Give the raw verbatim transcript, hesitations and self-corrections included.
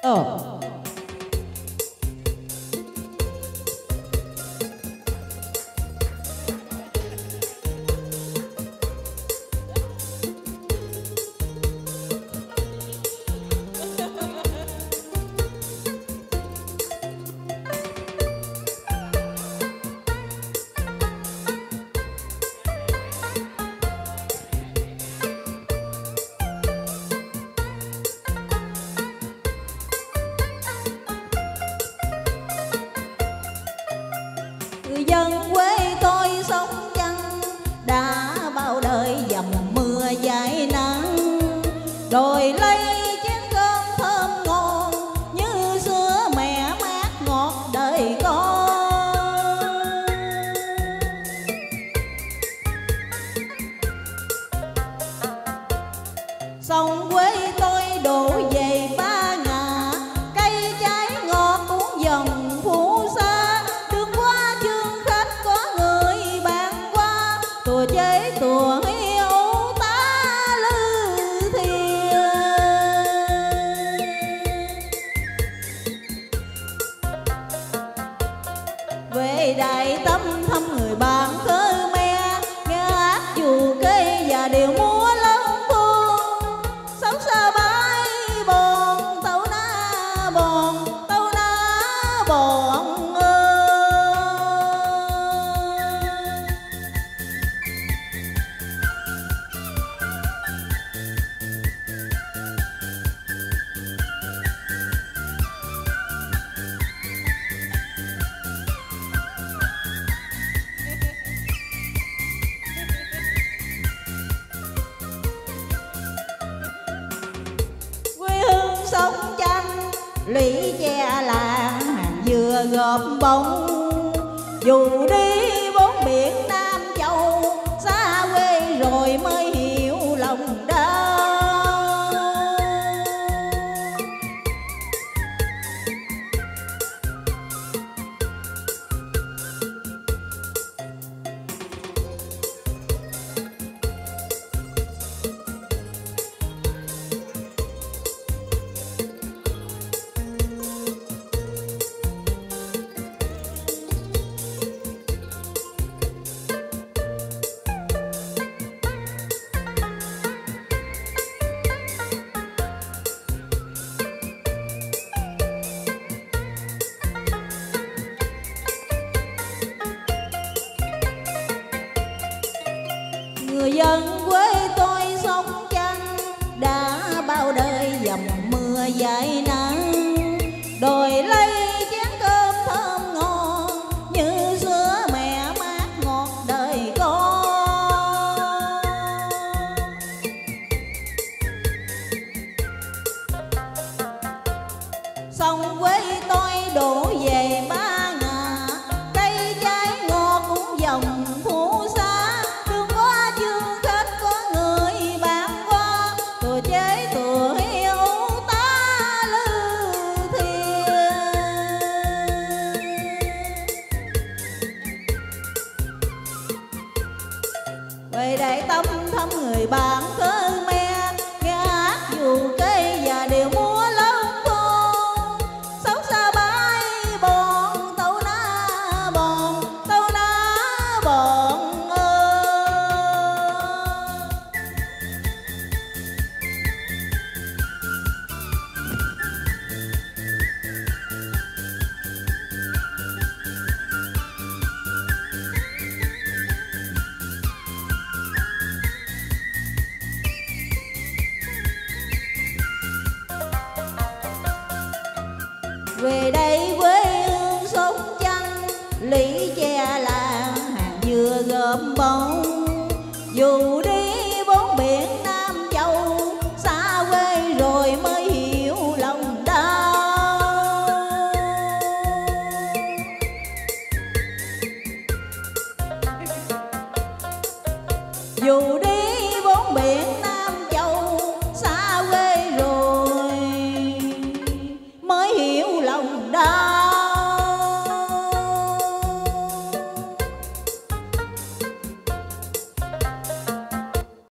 Ờ. Người dân quê tôi sống chăng đã bao đời dầm mưa dài nắng, đòi lấy chén cơm thơm ngon như sữa mẹ mát ngọt đời con. Sông quê tôi đổ về ba ngả, cây trái ngọt uống dòng phú xa. Đường qua chương khách có người bạn qua, tùa chế tùa hiếu tá lư thiền. Về đại tâm thăm người bạn thơ me, nghe hát dù cây và điệu múa lớn buông. Sống xa bãi bòn tàu na bòn, tàu na bòn ơi. Quê hương sông chanh lũy che làng hàng dừa gọp bông. Dù đi bốn biển Nam Châu, xa quê rồi mới hiểu lòng đau. Người dân quê tôi sống chăng đã bao đời dầm mưa dài nắng, đòi lấy chén cơm thơm ngon như sữa mẹ mát ngọt đời con. Sông quê tôi đổ về ba ngả, cây trái ngọt uống dòng phú xa. Đường qua chương khách có người bạn qua, tùa chế tùa hiếu tá lư thiền. Về đại tâm thăm người bạn thơ me, nghe hát dù cây và điệu múa lớn buông. Sống xa bãi bòn tàu na bòn, tàu na bòn ơi. Về đây quê hương sống chanh lũy che làng hàng dừa gom bông. Dù